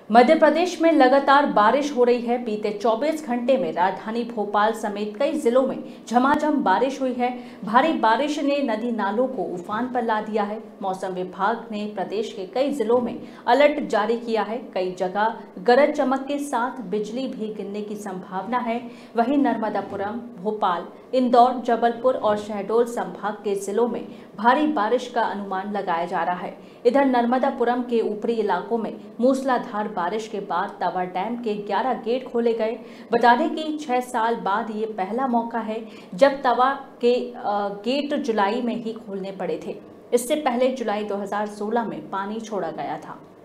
मध्य प्रदेश में लगातार बारिश हो रही है। बीते 24 घंटे में राजधानी भोपाल समेत कई जिलों में झमाझम बारिश हुई है। भारी बारिश ने नदी नालों को उफान पर ला दिया है। मौसम विभाग ने प्रदेश के कई जिलों में अलर्ट जारी किया है। कई जगह गरज चमक के साथ बिजली भी गिरने की संभावना है। वहीं नर्मदापुरम, भोपाल, इंदौर, जबलपुर और शहडोल संभाग के जिलों में भारी बारिश का अनुमान लगाया जा रहा है। इधर नर्मदापुरम के ऊपरी इलाकों में मूसलाधार बारिश के बाद तवा डैम के 11 गेट खोले गए। बता दें कि 6 साल बाद ये पहला मौका है जब तवा के गेट जुलाई में ही खोलने पड़े थे। इससे पहले जुलाई 2016 में पानी छोड़ा गया था।